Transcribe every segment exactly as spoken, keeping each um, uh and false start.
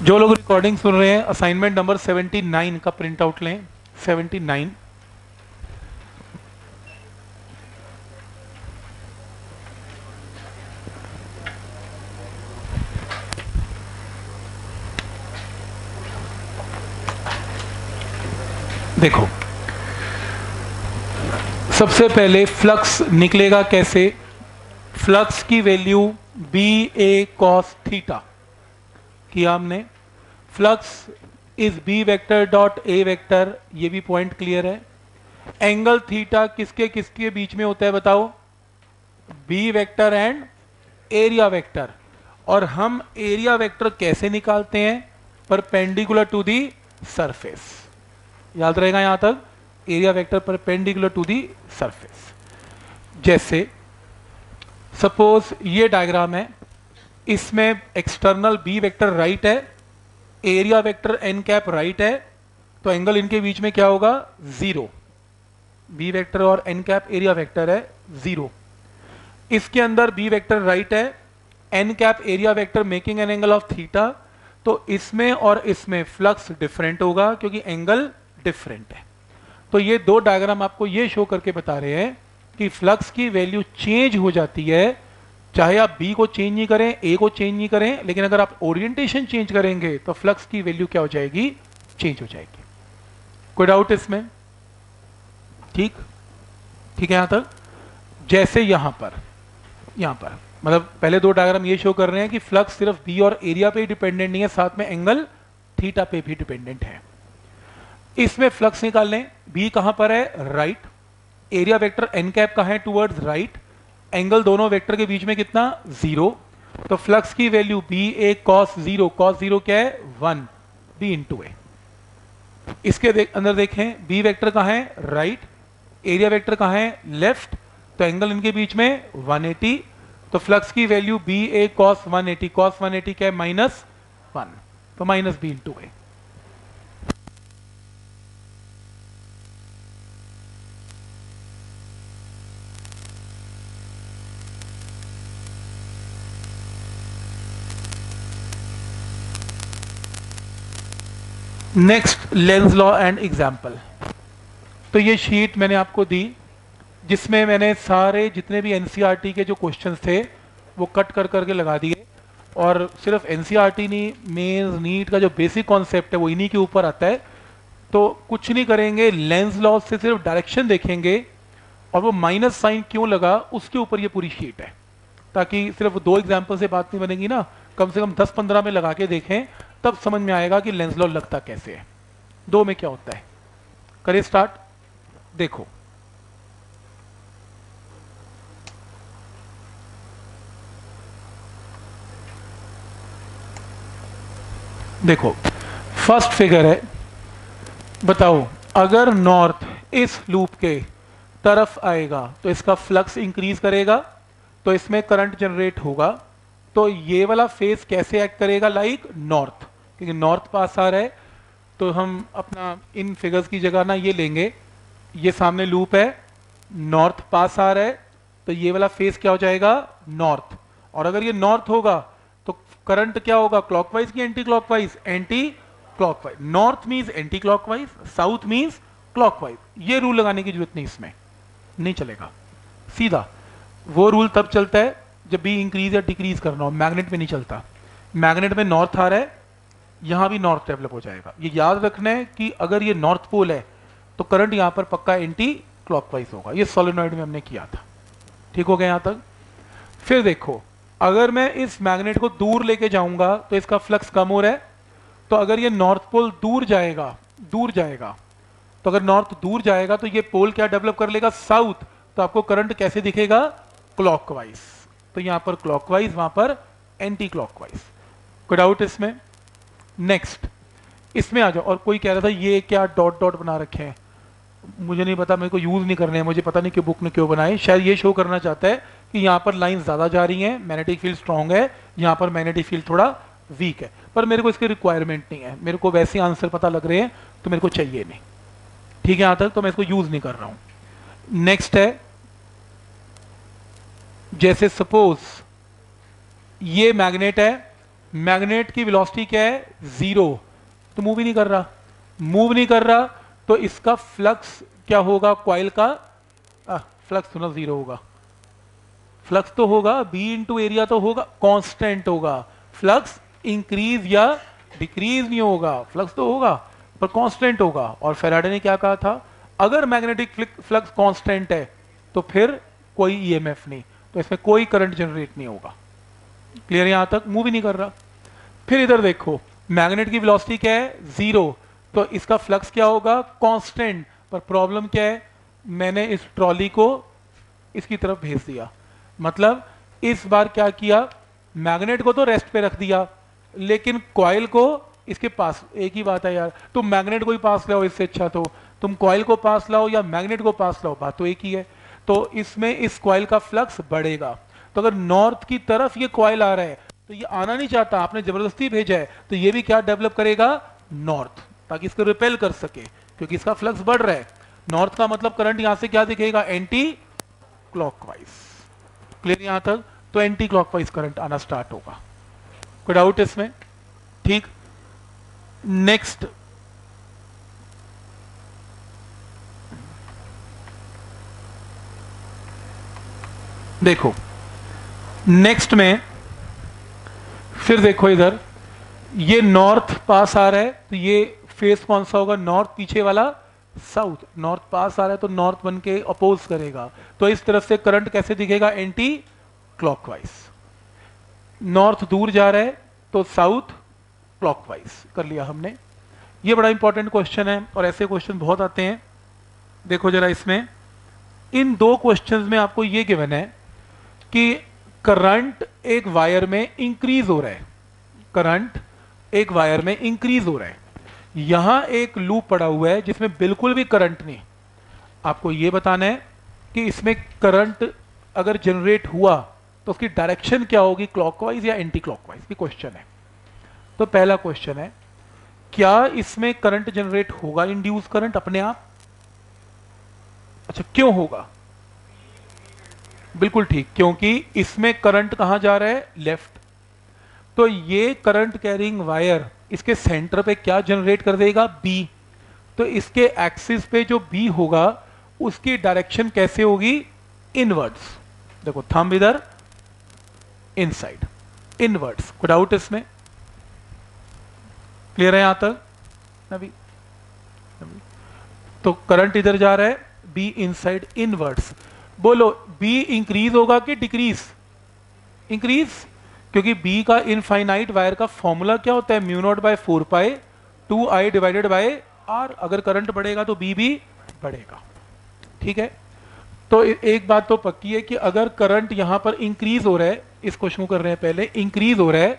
जो लोग रिकॉर्डिंग सुन रहे हैं असाइनमेंट नंबर सेवेंटी नाइन का प्रिंट आउट लें। Seventy nine. देखो, सबसे पहले फ्लक्स निकलेगा कैसे। फ्लक्स की value B A cos theta किया हमने। Flux is B vector dot A vector, ये भी पॉइंट क्लियर है। एंगल थीटा किसके किसके बीच में होता है बताओ, B vector and area vector. और हम एरिया वेक्टर कैसे निकालते हैं, परपेंडिकुलर टू दी सरफेस। याद रहेगा यहां तक, area vector perpendicular to the surface. जैसे सपोज ये डायग्राम है, इसमें एक्सटर्नल बी वेक्टर राइट है, area vector N cap right है, तो एंगल इनके बीच में क्या होगा, जीरो। बी वेक्टर और एन कैप एरिया वेक्टर है, जीरो। इसके अंदर बी वेक्टर राइट है, N cap area vector making an angle of theta, तो इसमें और इसमें फ्लक्स डिफरेंट होगा क्योंकि एंगल डिफरेंट है। तो ये दो डायग्राम आपको ये शो करके बता रहे हैं कि फ्लक्स की वैल्यू चेंज हो जाती है, चाहे आप बी को चेंज नहीं करें, ए को चेंज नहीं करें, लेकिन अगर आप ओरिएंटेशन चेंज करेंगे तो फ्लक्स की वैल्यू क्या हो जाएगी, चेंज हो जाएगी। कोई डाउट इसमें? ठीक ठीक है यहां तक। जैसे यहां पर यहां पर मतलब पहले दो डायग्राम ये शो कर रहे हैं कि फ्लक्स सिर्फ बी और एरिया पे ही डिपेंडेंट नहीं है, साथ में एंगल थीटा पे भी डिपेंडेंट है। इसमें फ्लक्स निकाल लें, बी कहां पर है, right, area vector N cap कहां है, टुवर्ड्स राइट, एंगल दोनों वेक्टर के बीच में कितना, जीरो। तो फ्लक्स की value B A cos zero, cos zero क्या है, वन, बी इंटू ए। इसके देख, अंदर देखें, बी वेक्टर कहां है, राइट, एरिया वेक्टर कहां है, लेफ्ट, तो एंगल इनके बीच में वन एटी। तो फ्लक्स की value B A cos one eighty, cos one eighty क्या है, माइनस वन, तो minus B into A. Next, Lenz law and example. तो ये शीट मैंने आपको दी जिसमें मैंने सारे जितने भी एनसीईआरटी के जो क्वेश्चंस थे वो कट कर करके लगा दिए, और सिर्फ एनसीईआरटी नहीं, मेंस नीट का जो बेसिक कॉन्सेप्ट है वो इन्हीं के ऊपर आता है। तो कुछ नहीं करेंगे, लेंस लॉ से सिर्फ डायरेक्शन देखेंगे और वो माइनस साइन क्यों लगा उसके ऊपर ये पूरी शीट है, ताकि सिर्फ दो एग्जाम्पल से बात नहीं बनेगी ना, कम से कम दस पंद्रह में लगा के देखें, तब समझ में आएगा कि लेंस लॉ लगता कैसे है, दो में क्या होता है। करिए स्टार्ट। देखो, देखो फर्स्ट फिगर है, बताओ अगर नॉर्थ इस लूप के तरफ आएगा तो इसका फ्लक्स इंक्रीज करेगा, तो इसमें करंट जनरेट होगा। तो ये वाला फेस कैसे एक्ट करेगा, लाइक नॉर्थ, क्योंकि नॉर्थ पास आ रहा है। तो हम अपना इन फिगर्स की जगह ना ये लेंगे, ये सामने लूप है, नॉर्थ पास आ रहा है, तो ये वाला फेस क्या हो जाएगा, नॉर्थ। और अगर ये नॉर्थ होगा तो करंट क्या होगा, क्लॉकवाइज की anti clockwise, anti clockwise. North means anti clockwise, south means clockwise. ये रूल लगाने की जरूरत नहीं, इसमें नहीं चलेगा। सीधा वो रूल तब चलता है जब भी इंक्रीज या डिक्रीज करना हो, मैग्नेट में नहीं चलता। मैग्नेट में नॉर्थ आ रहा है, यहां भी नॉर्थ डेवलप हो जाएगा। ये याद रखना है कि अगर ये नॉर्थ पोल है तो करंट यहां पर पक्का एंटी क्लॉकवाइज होगा। ये सोलेनॉइड में हमने किया था, ठीक हो गया यहां तक। फिर देखो, अगर मैं इस मैग्नेट को दूर लेके जाऊंगा तो इसका फ्लक्स कम हो रहा है, तो अगर ये नॉर्थ पोल दूर जाएगा, दूर जाएगा, तो अगर नॉर्थ दूर जाएगा तो ये पोल क्या डेवलप कर लेगा, साउथ। तो आपको करंट कैसे दिखेगा, क्लॉकवाइज। तो यहां पर क्लॉकवाइज, वहां पर एंटी क्लॉकवाइज। कोई डाउट इसमें? नेक्स्ट, इसमें आ जाओ। और कोई कह रहा था ये क्या डॉट डॉट बना रखे हैं, मुझे नहीं पता, मेरे को यूज नहीं करने हैं, मुझे पता नहीं कि बुक ने क्यों बनाए। शायद ये शो करना चाहता है कि यहाँ पर लाइन ज्यादा जा रही हैं, मैग्नेटिक फील्ड स्ट्रांग है, यहाँ पर मैग्नेटिक फील्ड थोड़ा वीक है। पर मेरे को इसकी रिक्वायरमेंट नहीं है, मेरे को वैसे आंसर पता लग रहे हैं तो मेरे को चाहिए नहीं, ठीक है यहां तक, तो मैं इसको यूज नहीं कर रहा हूं। नेक्स्ट है, जैसे सपोज ये मैग्नेट है, मैग्नेट की वेलोसिटी क्या है, जीरो, तो मूव ही नहीं कर रहा, मूव नहीं कर रहा, तो इसका फ्लक्स क्या होगा, कॉइल का आ, फ्लक्स तो ना जीरो होगा, फ्लक्स तो होगा बी इंटू एरिया तो होगा, कांस्टेंट होगा, फ्लक्स इंक्रीज या डिक्रीज नहीं होगा, फ्लक्स तो होगा पर कांस्टेंट होगा। और फैराडे ने क्या कहा था, अगर मैग्नेटिक फ्लक्स कांस्टेंट है तो फिर कोई ईएमएफ नहीं, तो इसमें कोई करंट जनरेट नहीं होगा। क्लियर, यहां तक मूव ही नहीं कर रहा। फिर इधर देखो, मैग्नेट की वेलोसिटी क्या है, जीरो, तो इसका फ्लक्स क्या होगा, कांस्टेंट, पर प्रॉब्लम क्या है, मैंने इस ट्रॉली को इसकी तरफ भेज दिया, मतलब इस बार क्या किया, मैग्नेट को तो रेस्ट पे रख दिया लेकिन कॉइल को इसके पास, एक ही बात है यार, तुम मैग्नेट को ही पास लाओ, इससे अच्छा तो तुम कॉइल को पास लाओ या मैग्नेट को पास लाओ, बात तो एक ही है। तो इसमें इस कॉइल का फ्लक्स बढ़ेगा, तो अगर नॉर्थ की तरफ ये कॉइल आ रहा है तो ये आना नहीं चाहता, आपने जबरदस्ती भेजा है, तो ये भी क्या डेवलप करेगा, नॉर्थ, ताकि इसको रिपेल कर सके, क्योंकि इसका फ्लक्स बढ़ रहा है। नॉर्थ का मतलब करंट यहां से क्या दिखेगा, एंटी क्लॉकवाइज। क्लियर यहां तक, तो एंटी क्लॉकवाइज करंट आना स्टार्ट होगा। कोई डाउट इसमें, ठीक। नेक्स्ट, देखो नेक्स्ट में फिर देखो इधर, ये नॉर्थ पास आ रहा है, तो ये फेस कौन सा होगा, नॉर्थ, पीछे वाला साउथ, नॉर्थ पास आ रहा है तो नॉर्थ बन के अपोज करेगा, तो इस तरफ से करंट कैसे दिखेगा, एंटी क्लॉकवाइज। नॉर्थ दूर जा रहा है तो साउथ क्लॉकवाइज कर लिया हमने। ये बड़ा इंपॉर्टेंट क्वेश्चन है और ऐसे क्वेश्चन बहुत आते हैं। देखो जरा इसमें, इन दो क्वेश्चंस में आपको ये गिवन है कि करंट एक वायर में इंक्रीज हो रहा है, करंट एक वायर में इंक्रीज हो रहा है, यहां एक लूप पड़ा हुआ है जिसमें बिल्कुल भी करंट नहीं। आपको यह बताना है कि इसमें करंट अगर जनरेट हुआ तो उसकी डायरेक्शन क्या होगी, क्लॉकवाइज या एंटी क्लॉकवाइज, ये क्वेश्चन है। तो पहला क्वेश्चन है, क्या इसमें करंट जनरेट होगा, इंड्यूस करंट अपने आप? अच्छा, क्यों होगा? बिल्कुल ठीक, क्योंकि इसमें करंट कहां जा रहा है, लेफ्ट, तो ये करंट कैरिंग वायर इसके सेंटर पे क्या जनरेट कर देगा, बी, तो इसके एक्सिस पे जो बी होगा उसकी डायरेक्शन कैसे होगी, इनवर्ड्स। देखो थंब इधर, इनसाइड, इनवर्ड्स। कोई डाउट इसमें, क्लियर है यहां तक अभी? तो करंट इधर जा रहा है, बी इनसाइड, इनवर्ड्स। बोलो बी इंक्रीज होगा कि डिक्रीज, इंक्रीज, क्योंकि बी का इनफाइनाइट वायर का फॉर्मूला क्या होता है, mu naught by four pi two I divided by R. अगर करंट बढ़ेगा तो बी भी बढ़ेगा, ठीक है। तो एक बात तो पक्की है कि अगर करंट यहां पर इंक्रीज हो रहा है, इस क्वेश्चन को कर रहे हैं पहले, इंक्रीज हो रहा है,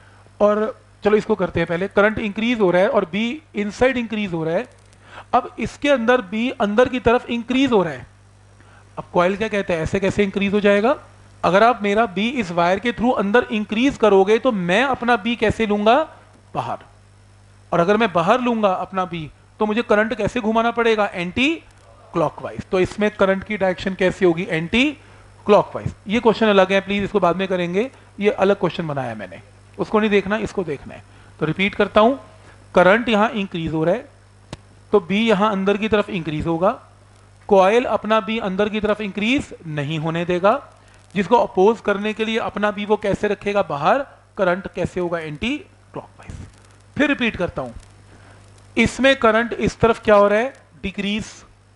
और चलो इसको करते हैं पहले, करंट इंक्रीज हो रहा है और बी इनसाइड इंक्रीज हो रहा है, अब इसके अंदर बी अंदर की तरफ इंक्रीज हो रहा है। अब कॉइल क्या कहते हैं, ऐसे कैसे इंक्रीज हो जाएगा, अगर आप मेरा बी इस वायर के थ्रू अंदर इंक्रीज करोगे तो मैं अपना बी कैसे लूंगा, बाहर, और अगर मैं बाहर लूंगा अपना बी तो मुझे करंट कैसे घुमाना पड़ेगा, एंटी क्लॉकवाइज। तो इसमें करंट की डायरेक्शन कैसे होगी, एंटी क्लॉकवाइज। ये क्वेश्चन अलग है, प्लीज इसको बाद में करेंगे, ये अलग क्वेश्चन बनाया मैंने, उसको नहीं देखना, इसको देखना है। तो रिपीट करता हूं, करंट यहां इंक्रीज हो रहा है तो बी यहां अंदर की तरफ इंक्रीज होगा, कॉइल अपना बी अंदर की तरफ इंक्रीज नहीं होने देगा, जिसको अपोज करने के लिए अपना बी वो कैसे रखेगा, बाहर, करंट कैसे होगा, एंटी क्लॉकवाइज। फिर रिपीट करता हूं, इसमें करंट इस तरफ क्या हो रहा है, डिक्रीज,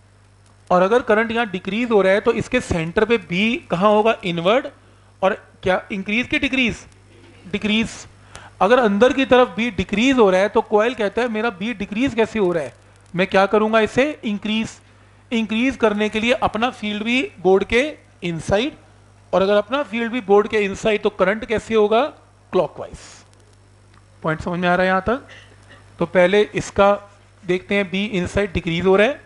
और अगर करंट यहां डिक्रीज हो रहा है तो इसके सेंटर पे बी कहां होगा, इनवर्ड, और क्या इंक्रीज की डिक्रीज, डिक्रीज। अगर अंदर की तरफ बी डिक्रीज हो रहा है तो कॉइल कहता है मेरा बी डिक्रीज कैसे हो रहा है, मैं क्या करूंगा, इसे इंक्रीज, इंक्रीज करने के लिए अपना फील्ड भी बोर्ड के इनसाइड, और अगर अपना फील्ड भी बोर्ड के इनसाइड तो करंट कैसे होगा, क्लॉकवाइज। पॉइंट समझ में आ रहा है यहां तक? तो पहले इसका देखते हैं, बी इनसाइड डिक्रीज हो रहा है,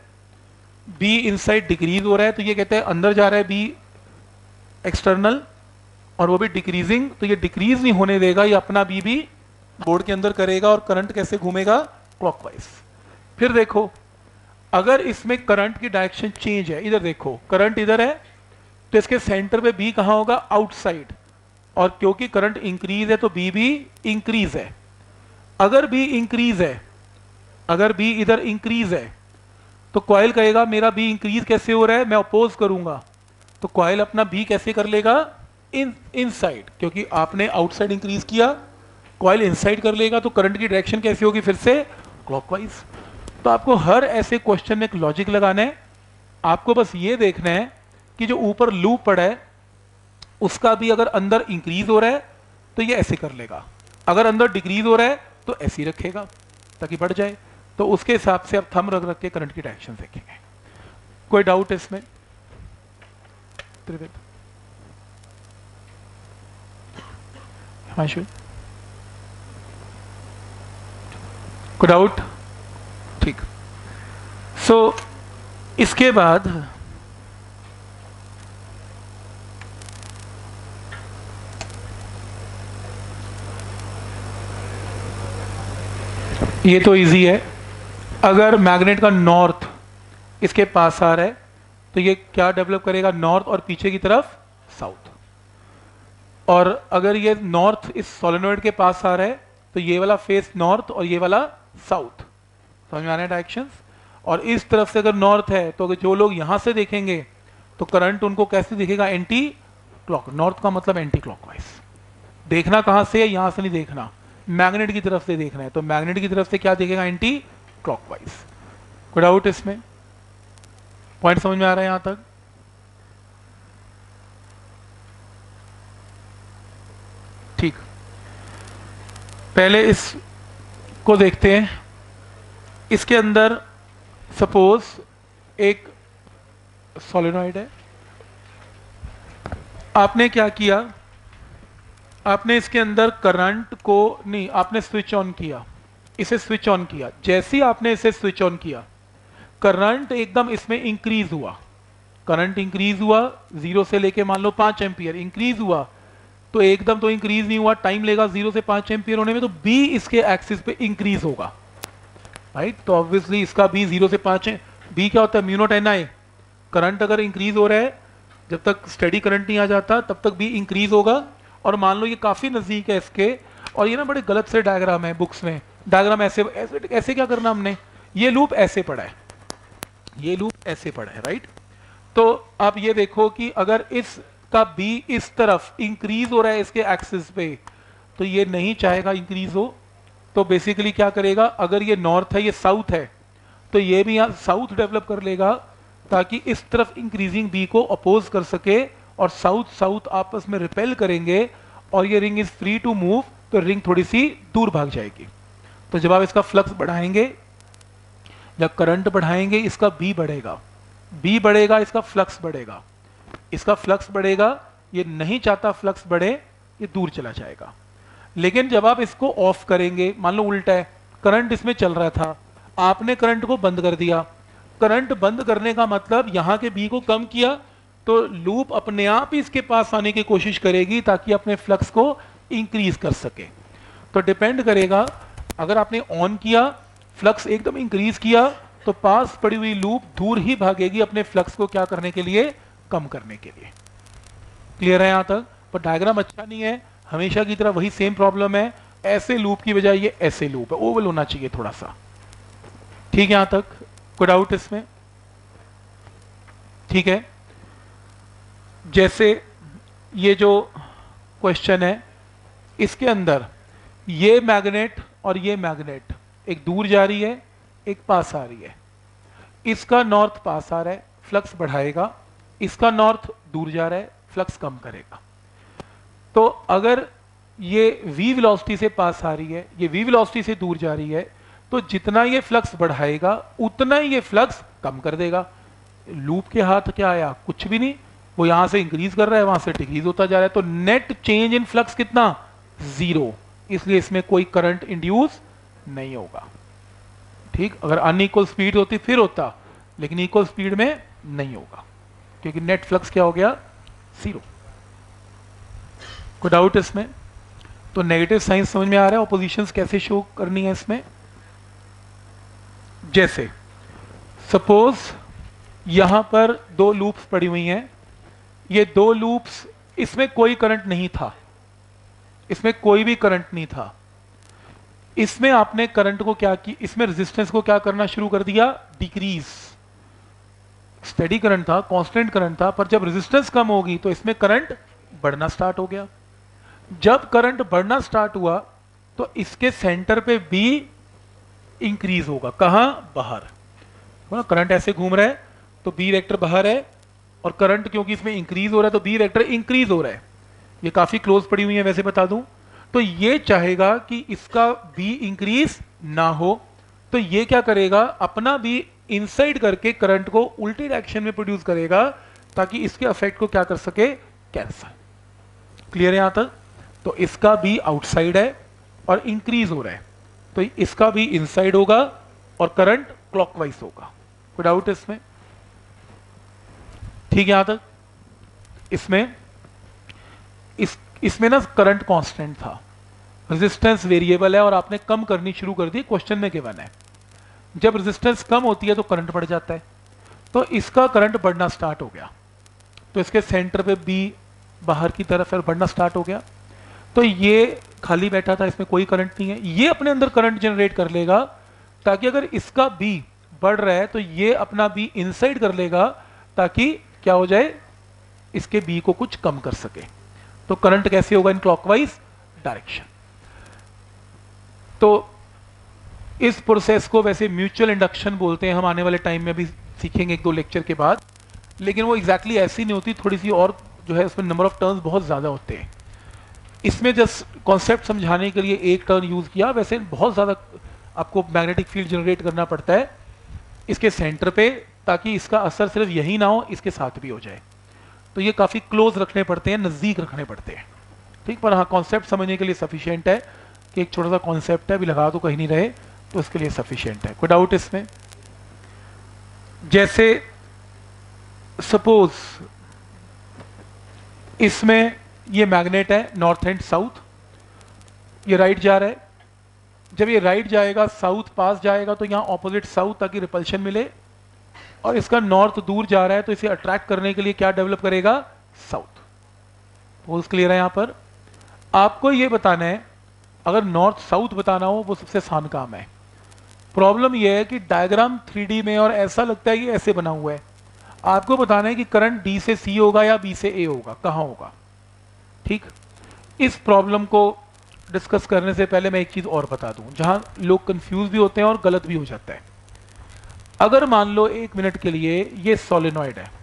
बी इनसाइड डिक्रीज हो रहा है, तो ये कहते हैं अंदर जा रहा है बी एक्सटर्नल, और वो भी डिक्रीजिंग, तो ये डिक्रीज नहीं होने देगा, ये अपना बी भी बोर्ड के अंदर करेगा, और करंट कैसे घूमेगा, क्लॉकवाइज। फिर देखो, अगर इसमें करंट की डायरेक्शन चेंज है, इधर देखो करंट इधर है तो इसके सेंटर पे बी कहां होगा, आउटसाइड, और क्योंकि करंट इंक्रीज है तो बी भी इंक्रीज है। अगर बी इंक्रीज है, अगर बी इधर इंक्रीज है तो कॉइल कहेगा मेरा बी इंक्रीज कैसे हो रहा है, मैं अपोज करूंगा, तो कॉइल अपना बी कैसे कर लेगा, इन इनसाइड, क्योंकि आपने आउटसाइड इंक्रीज किया, कॉइल इनसाइड कर लेगा, तो करंट की डायरेक्शन कैसी होगी, फिर से क्लॉकवाइज। तो आपको हर ऐसे क्वेश्चन में एक लॉजिक लगाना है। आपको बस ये देखना है कि जो ऊपर लूप पड़ा है उसका भी अगर अंदर इंक्रीज हो रहा है तो ये ऐसे कर लेगा, अगर अंदर डिक्रीज हो रहा है तो ऐसे ही रखेगा ताकि बढ़ जाए। तो उसके हिसाब से आप थंब रख रख के करंट की डायरेक्शन देखेंगे। कोई डाउट है इसमें? हिमांशु, कोई डाउट? ठीक। सो so, इसके बाद ये तो इजी है। अगर मैग्नेट का नॉर्थ इसके पास आ रहा है तो ये क्या डेवलप करेगा, नॉर्थ, और पीछे की तरफ साउथ। और अगर ये नॉर्थ इस सोलेनॉइड के पास आ रहा है तो ये वाला फेस नॉर्थ और ये वाला साउथ। समझ में आ रहा है डायरेक्शंस? और इस तरफ से अगर नॉर्थ है तो अगर जो लोग यहां से देखेंगे तो करंट उनको कैसे दिखेगा, एंटी क्लॉक। नॉर्थ का मतलब एंटी क्लॉकवाइज। देखना कहां से है, यहां से नहीं देखना, मैग्नेट की तरफ से देखना है। तो मैग्नेट की तरफ से क्या दिखेगा, एंटी क्लॉकवाइज। कोई डाउट इसमें? पॉइंट समझ में आ रहा है यहां तक? ठीक, पहले इसको देखते हैं। इसके अंदर सपोज एक सोलेनॉइड है, आपने क्या किया, आपने इसके अंदर करंट को नहीं, आपने स्विच ऑन किया, इसे स्विच ऑन किया। जैसे ही आपने इसे स्विच ऑन किया करंट एकदम इसमें इंक्रीज हुआ, करंट इंक्रीज हुआ, जीरो से लेके मान लो पांच एम्पियर इंक्रीज हुआ। तो एकदम तो इंक्रीज नहीं हुआ, टाइम लेगा जीरो से पांच एम्पियर होने में, तो बी इसके एक्सिस पे इंक्रीज होगा, राइट। तो ऑब्वियसली इसका बी जीरो से पांच है। बी क्या होता है, mu naught N I. Current अगर इंक्रीज हो रहा है, जब तक स्टेडी करंट नहीं आ जाता तब तक बी इंक्रीज होगा। और मान लो ये काफी नजदीक है इसके, और ये ना बड़े गलत से डायग्राम है बुक्स में। डायग्राम ऐसे ऐसे, ऐसे क्या करना हमने, ये लूप ऐसे पड़ा है, ये लूप ऐसे पड़ा है, राइट। तो आप ये देखो कि अगर इसका बी इस तरफ इंक्रीज हो रहा है इसके एक्सिस पे, तो ये नहीं चाहेगा इंक्रीज हो। तो बेसिकली क्या करेगा, अगर ये नॉर्थ है ये साउथ है, तो ये भी यहाँ साउथ डेवलप कर लेगा ताकि इस तरफ इंक्रीजिंग बी को अपोज कर सके, और साउथ साउथ आपस में रिपेल करेंगे और ये ring is free to move, तो रिंग थोड़ी सी दूर भाग जाएगी। तो जब आप इसका फ्लक्स बढ़ाएंगे, जब करंट बढ़ाएंगे, इसका बी बढ़ेगा, बी बढ़ेगा, इसका फ्लक्स बढ़ेगा, इसका फ्लक्स बढ़ेगा। ये नहीं चाहता फ्लक्स बढ़े, ये दूर चला जाएगा। लेकिन जब आप इसको ऑफ करेंगे, मान लो उल्टा है, करंट इसमें चल रहा था, आपने करंट को बंद कर दिया। करंट बंद करने का मतलब यहां के बी को कम किया, तो लूप अपने आप ही इसके पास आने की कोशिश करेगी ताकि अपने फ्लक्स को इंक्रीज कर सके। तो डिपेंड करेगा, अगर आपने ऑन किया, फ्लक्स एकदम इंक्रीज किया, तो पास पड़ी हुई लूप दूर ही भागेगी अपने फ्लक्स को क्या करने के लिए, कम करने के लिए। क्लियर है यहां तक? पर डायग्राम अच्छा नहीं है, हमेशा की तरह वही सेम प्रॉब्लम है। ऐसे लूप की बजाय ये ऐसे लूप है, ओवल होना चाहिए थोड़ा सा। ठीक है यहां तक? कोई डाउट इसमें? ठीक है। जैसे ये जो क्वेश्चन है, इसके अंदर ये मैग्नेट और ये मैग्नेट, एक दूर जा रही है, एक पास आ रही है। इसका नॉर्थ पास आ रहा है, फ्लक्स बढ़ाएगा, इसका नॉर्थ दूर जा रहा है, फ्लक्स कम करेगा। तो अगर ये v वेलोसिटी से पास आ रही है, ये v वेलोसिटी से दूर जा रही है, तो जितना ये फ्लक्स बढ़ाएगा उतना ही ये फ्लक्स कम कर देगा। लूप के हाथ क्या आया, कुछ भी नहीं, वो यहां से इंक्रीज कर रहा है, वहां से डिक्रीज होता जा रहा है। तो नेट चेंज इन फ्लक्स कितना, जीरो। इसलिए इसमें कोई करंट इंड्यूस नहीं होगा। ठीक, अगर अनइक्वल स्पीड होती फिर होता, लेकिन इक्वल स्पीड में नहीं होगा, क्योंकि नेट फ्लक्स क्या हो गया, जीरो। कोई डाउट इसमें? तो नेगेटिव साइन समझ में आ रहा है, ऑपोजिशंस कैसे शो करनी है इसमें। जैसे सपोज यहां पर दो लूप्स पड़ी हुई हैं, ये दो लूप्स, इसमें कोई करंट नहीं था, इसमें कोई भी करंट नहीं था। इसमें आपने करंट को क्या की, इसमें रेजिस्टेंस को क्या करना शुरू कर दिया, डिक्रीज। स्टेडी करंट था, कांस्टेंट करंट था, पर जब रेजिस्टेंस कम होगी तो इसमें करंट बढ़ना स्टार्ट हो गया। जब करंट बढ़ना स्टार्ट हुआ तो इसके सेंटर पे बी इंक्रीज होगा। कहां, बाहर। करंट ऐसे घूम रहा है तो बी वेक्टर बाहर है, और करंट क्योंकि इसमें इंक्रीज हो रहा है तो बी वेक्टर इंक्रीज हो रहा है। ये काफी क्लोज पड़ी हुई है वैसे बता दूं तो। ये चाहेगा कि इसका बी इंक्रीज ना हो, तो ये क्या करेगा, अपना बी इनसाइड करके करंट को उल्टी डायरेक्शन में प्रोड्यूस करेगा, ताकि इसके इफेक्ट को क्या कर सके, कैंसल। क्लियर है यहां तक? तो इसका बी आउटसाइड है और इंक्रीज हो रहा है, तो इसका भी इनसाइड होगा और करंट क्लॉकवाइज होगा। कोई डाउट इसमें? ठीक है यहां तक? इसमें इस इसमें ना करंट कांस्टेंट था, रेजिस्टेंस वेरिएबल है और आपने कम करनी शुरू कर दी, क्वेश्चन में गिवन है। जब रेजिस्टेंस कम होती है तो करंट बढ़ जाता है, तो इसका करंट बढ़ना स्टार्ट हो गया, तो इसके सेंटर पे बी बाहर की तरफ है, बढ़ना स्टार्ट हो गया। तो ये खाली बैठा था, इसमें कोई करंट नहीं है, ये अपने अंदर करंट जनरेट कर लेगा, ताकि अगर इसका बी बढ़ रहा है तो ये अपना बी इनसाइड कर लेगा, ताकि क्या हो जाए, इसके बी को कुछ कम कर सके। तो करंट कैसे होगा, इन क्लॉकवाइज डायरेक्शन। तो इस प्रोसेस को वैसे म्यूचुअल इंडक्शन बोलते हैं, हम आने वाले टाइम में भी सीखेंगे एक दो लेक्चर के बाद, लेकिन वो एग्जैक्टली ऐसी नहीं होती, थोड़ी सी और जो है उसमें नंबर ऑफ टर्न्स बहुत ज्यादा होते हैं। इसमें जस्ट कॉन्सेप्ट समझाने के लिए एक टर्न यूज किया, वैसे बहुत ज्यादा आपको मैग्नेटिक फील्ड जनरेट करना पड़ता है इसके सेंटर पे, ताकि इसका असर सिर्फ यही ना हो, इसके साथ भी हो जाए। तो ये काफी क्लोज रखने पड़ते हैं, नजदीक रखने पड़ते हैं, ठीक। पर हाँ, कॉन्सेप्ट समझने के लिए सफिशिएंट है कि एक छोटा सा कॉन्सेप्ट है, अभी लगा तो कहीं नहीं रहे, तो इसके लिए सफिशिएंट है। कोई डाउट इसमें? जैसे सपोज इसमें ये मैग्नेट है, नॉर्थ एंड साउथ, ये राइट जा रहा है। जब ये राइट जाएगा, साउथ पास जाएगा, तो यहां ऑपोजिट साउथ, ताकि रिपल्शन मिले, और इसका नॉर्थ दूर जा रहा है, तो इसे अट्रैक्ट करने के लिए क्या डेवलप करेगा, साउथ। पोल्स क्लियर है? यहां पर आपको ये बताना है, अगर नॉर्थ साउथ बताना हो वो सबसे आसान काम है। प्रॉब्लम यह है कि डायग्राम थ्री डी में और ऐसा लगता है कि ऐसे बना हुआ है, आपको बताना है कि करंट डी से सी होगा या बी से ए होगा, कहां होगा, ठीक। इस प्रॉब्लम को डिस्कस करने से पहले मैं एक चीज और बता दूं, जहां लोग कंफ्यूज भी होते हैं और गलत भी हो जाता है। अगर मान लो एक मिनट के लिए ये सोलेनॉइड है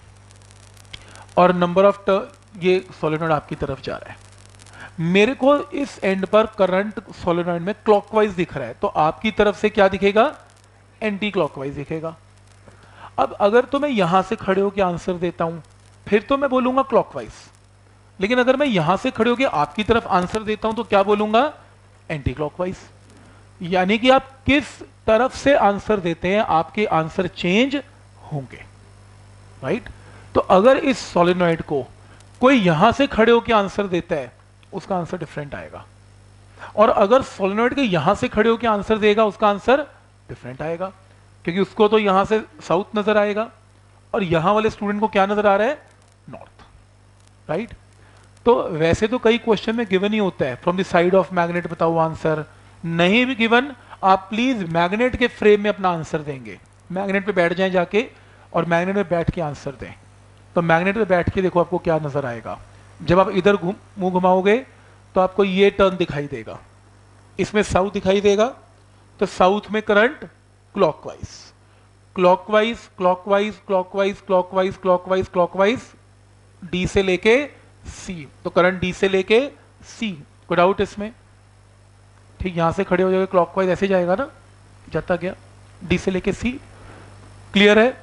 और नंबर ऑफ ये सोलेनॉइड आपकी तरफ जा रहा है, मेरे को इस एंड पर करंट सोलेनॉइड में क्लॉकवाइज दिख रहा है, तो आपकी तरफ से क्या दिखेगा, एंटी क्लॉकवाइज दिखेगा। अब अगर तो मैं यहां से खड़े होकर आंसर देता हूं, फिर तो मैं बोलूंगा क्लॉकवाइज, लेकिन अगर मैं यहां से खड़े होकर आपकी तरफ आंसर देता हूं तो क्या बोलूंगा, एंटी क्लॉकवाइज। यानी कि आप किस तरफ से आंसर देते हैं, आपके आंसर चेंज होंगे, राइट। तो अगर इस सोलेनॉइड को कोई यहां से खड़े होकर आंसर देता है, उसका आंसर डिफरेंट आएगा, और अगर सोलेनॉइड के यहां से खड़े होकर आंसर देगा, उसका आंसर डिफरेंट आएगा, क्योंकि उसको तो यहां से साउथ नजर आएगा और यहां वाले स्टूडेंट को क्या नजर आ रहा है, नॉर्थ, राइट। तो वैसे तो कई क्वेश्चन में गिवन ही होता है, from the side of magnet बताओ आंसर, नहीं भी गिवन, आप प्लीज मैग्नेट के फ्रेम में अपना आंसर देंगे, मैग्नेट पे बैठ जाएं जाके और मैग्नेट पे बैठ के आंसर दें। तो मैग्नेट पे बैठ के देखो आपको क्या नजर आएगा, जब आप इधर मुंह घुमाओगे तो आपको ये टर्न दिखाई देगा, इसमें साउथ दिखाई देगा, तो साउथ में current clockwise clockwise clockwise clockwise clockwise clockwise clockwise D से लेके सी, तो करंट डी से लेके सी। कोई डाउट इसमें? ठीक, यहां से खड़े हो जाओगे क्लॉकवाइज ऐसे जाएगा ना, जाता गया डी से लेके सी। क्लियर है?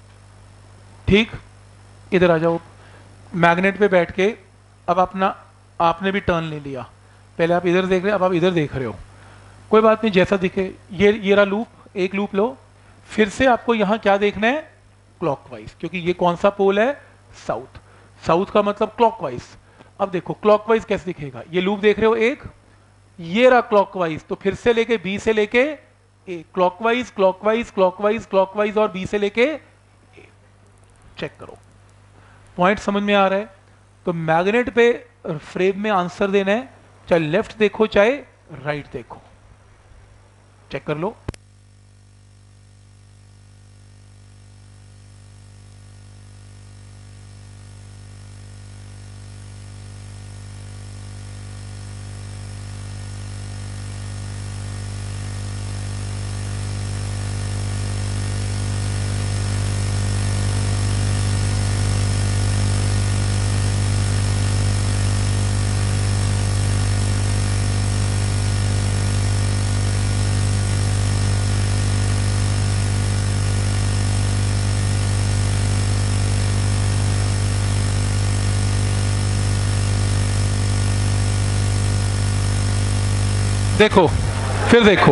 ठीक, इधर आ जाओ, मैग्नेट पे बैठ के अब अपना आपने भी टर्न ले लिया, पहले आप इधर देख रहे अब आप इधर देख रहे हो, कोई बात नहीं, जैसा दिखे। ये ये रहा लूप, एक लूप लो, फिर से आपको यहां क्या देखना है, क्लॉकवाइज, क्योंकि ये कौन सा पोल है, साउथ, साउथ का मतलब क्लॉकवाइज। अब देखो क्लॉकवाइज कैसे दिखेगा, ये लूप देख रहे हो एक, ये रहा क्लॉकवाइज, तो फिर से लेके बी से लेके A, clockwise clockwise clockwise clockwise और बी से लेके ए। चेक करो, पॉइंट समझ में आ रहा है? तो मैग्नेट पे फ्रेम में आंसर देना है चाहे लेफ्ट देखो चाहे राइट देखो, चेक कर लो। देखो फिर देखो,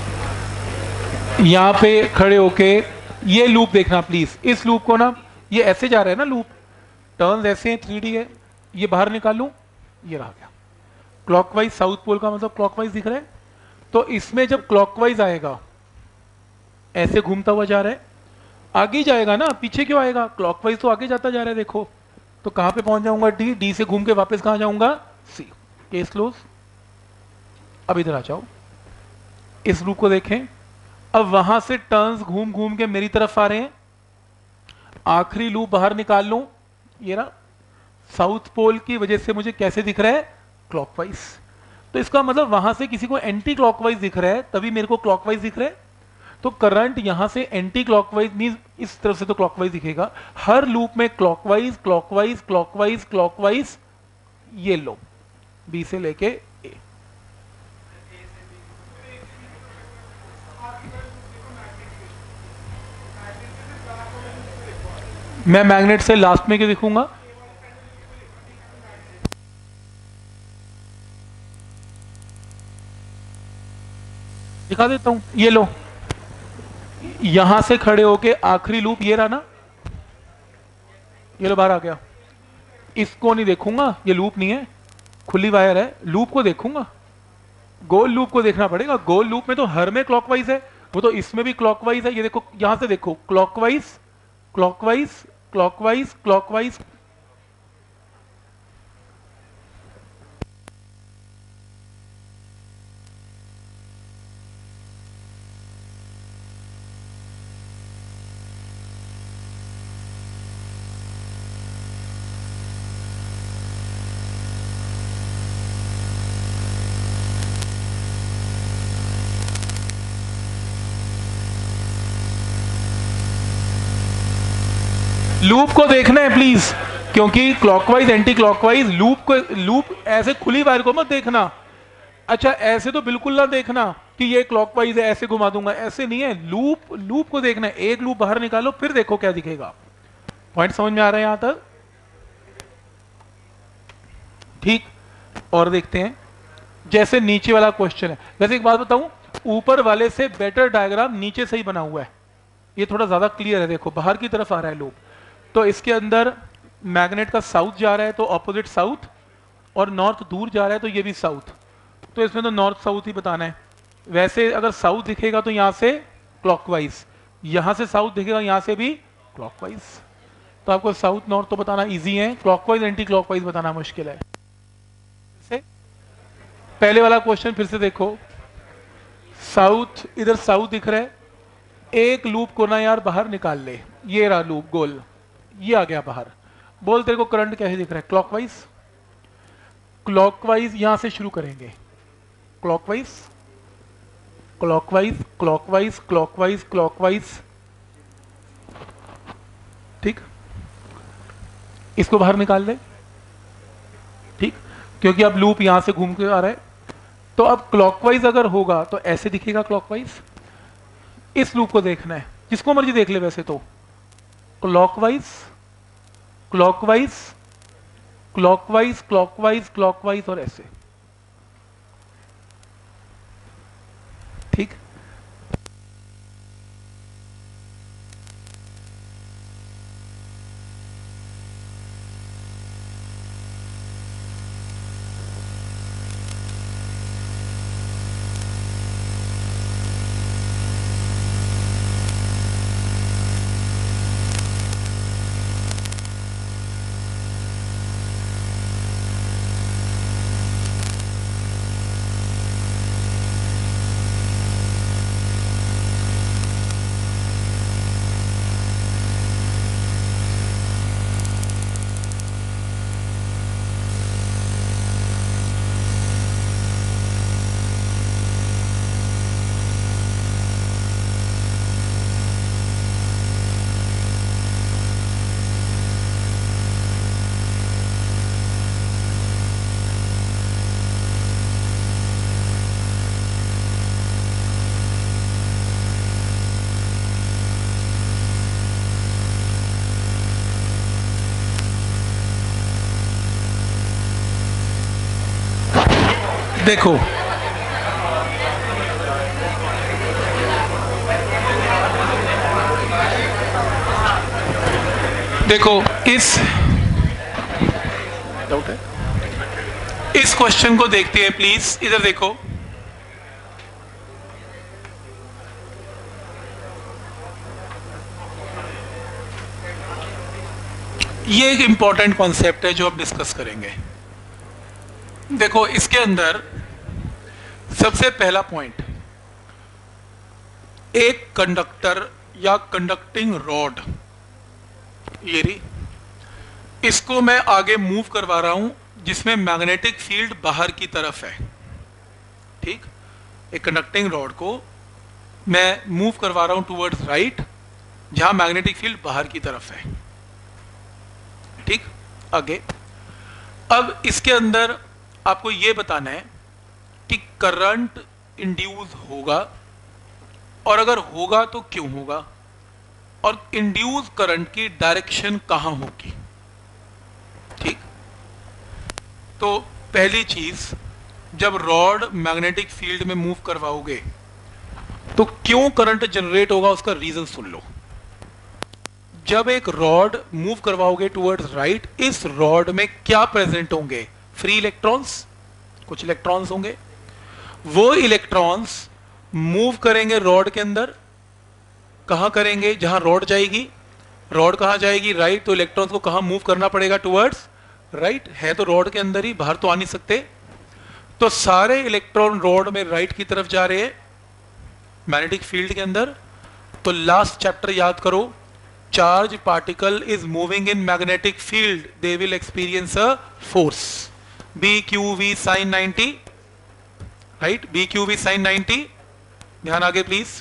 यहां पे खड़े होके ये लूप देखना प्लीज। इस लूप को ना, ये ऐसे जा रहा है ना लूप, टर्न्स ऐसे हैं, थ्री डी है, ये बाहर निकाल लूं, ये रह गया क्लॉकवाइज। साउथ पोल का मतलब क्लॉकवाइज दिख रहा है। तो इसमें जब क्लॉकवाइज आएगा, ऐसे घूमता हुआ जा रहा है, आगे ही जाएगा ना, पीछे क्यों आएगा? क्लॉकवाइज तो आगे जाता जा रहा है। देखो तो कहां पे पहुंच जाऊंगा? डी। डी से घूम के वापस कहां जाऊंगा? सी। Case close. अब इधर आ जाओ, इस लूप को देखें। अब वहां से टर्न्स घूम घूम के मेरी तरफ आ रहे हैं। आखिरी लूप बाहर निकाल लूं, ये ना साउथ पोल की वजह से मुझे कैसे दिख रहा है? क्लॉकवाइज। तो इसका मतलब वहां से किसी को एंटी क्लॉकवाइज दिख रहा है, तभी मेरे को क्लॉकवाइज दिख रहा है। तो करंट यहां से एंटी क्लॉकवाइज मींस इस तरफ से तो क्लॉकवाइज दिखेगा। हर लूप में क्लॉकवाइज क्लॉकवाइज क्लॉकवाइज क्लॉकवाइज। ये लो, बी से लेके ए। मैं मैग्नेट से लास्ट में क्या दिखूंगा? दिखा देता हूं, ये लो, यहां से खड़े होके आखिरी लूप ये रहा ना, ये लो बाहर आ गया। इसको नहीं देखूंगा, ये लूप नहीं है, खुली वायर है। लूप को देखूंगा, गोल लूप को देखना पड़ेगा। गोल लूप में तो हर में क्लॉकवाइज है, वो तो इसमें भी क्लॉकवाइज है। ये देखो, यहां से देखो, clockwise clockwise clockwise clockwise. Loop को देखना है प्लीज, क्योंकि क्लॉकवाइज एंटी क्लॉकवाइज लूप को, लूप ऐसे खुली वायर को मत देखना। अच्छा ऐसे तो बिल्कुल ना देखना कि ये क्लॉकवाइज है ऐसे घुमा दूंगा, ऐसे नहीं है। लूप लूप को देखना है। एक लूप बाहर निकालो फिर देखो क्या दिखेगा। पॉइंट समझ में आ रहा है यहां तक? ठीक। और देखते हैं, जैसे नीचे वाला क्वेश्चन है। वैसे एक बात बताऊं, ऊपर वाले से बेटर डायग्राम नीचे से ही बना हुआ है, ये थोड़ा ज्यादा क्लियर है। देखो बाहर की तरफ आ रहा है लूप, तो इसके अंदर मैग्नेट का साउथ जा रहा है तो ऑपोजिट साउथ, और नॉर्थ दूर जा रहा है तो ये भी साउथ। तो इसमें तो नॉर्थ साउथ ही बताना है। वैसे अगर साउथ दिखेगा तो यहां से क्लॉकवाइज, यहां से साउथ दिखेगा यहां से भी क्लॉकवाइज। तो आपको साउथ नॉर्थ तो बताना इजी है, क्लॉकवाइज एंटी क्लॉकवाइज बताना मुश्किल है। से पहले वाला क्वेश्चन फिर से देखो, साउथ, इधर साउथ दिख रहा है। एक लूप को ना यार बाहर निकाल ले, ये रहा लूप गोल, ये आ गया बाहर। बोल तेरे को करंट कैसे दिख रहा है? क्लॉकवाइज। क्लॉकवाइज यहां से शुरू करेंगे, clockwise clockwise clockwise clockwise clockwise. ठीक, इसको बाहर निकाल ले। ठीक, क्योंकि अब लूप यहां से घूम के आ रहा है, तो अब क्लॉकवाइज अगर होगा तो ऐसे दिखेगा क्लॉकवाइज। इस लूप को देखना है, जिसको मर्जी देख ले वैसे तो। Clockwise clockwise clockwise clockwise clockwise और ऐसे। ठीक, देखो देखो इस डाउट है, इस क्वेश्चन को देखते हैं प्लीज। इधर देखो, ये एक इंपॉर्टेंट कॉन्सेप्ट है जो अब डिस्कस करेंगे। देखो इसके अंदर सबसे पहला पॉइंट, एक कंडक्टर या कंडक्टिंग रॉड, ये रही, इसको मैं आगे मूव करवा रहा हूं जिसमें मैग्नेटिक फील्ड बाहर की तरफ है। ठीक, एक कंडक्टिंग रॉड को मैं मूव करवा रहा हूं टुवर्ड्स राइट, जहां मैग्नेटिक फील्ड बाहर की तरफ है। ठीक, आगे अब इसके अंदर आपको यह बताना है कि करंट इंड्यूस होगा, और अगर होगा तो क्यों होगा, और इंड्यूस करंट की डायरेक्शन कहां होगी। ठीक, तो पहली चीज, जब रॉड मैग्नेटिक फील्ड में मूव करवाओगे तो क्यों करंट जनरेट होगा उसका रीजन सुन लो। जब एक रॉड मूव करवाओगे टुवर्ड्स राइट, इस रॉड में क्या प्रेजेंट होंगे, फ्री इलेक्ट्रॉन्स, कुछ इलेक्ट्रॉन्स होंगे। वो इलेक्ट्रॉन्स मूव करेंगे रॉड के अंदर, कहां करेंगे, जहां रॉड जाएगी। रॉड कहां जाएगी, राइट, तो इलेक्ट्रॉन्स को कहां मूव करना पड़ेगा, टुवर्ड्स राइट, है तो रॉड के अंदर ही, बाहर तो आ नहीं सकते। तो सारे इलेक्ट्रॉन रॉड में राइट की तरफ जा रहे हैं मैग्नेटिक फील्ड के अंदर। तो लास्ट चैप्टर याद करो, charge particle is moving in magnetic field, they will experience a force, B Q V sine ninety, right, B Q V sine ninety. ध्यान आगे प्लीज।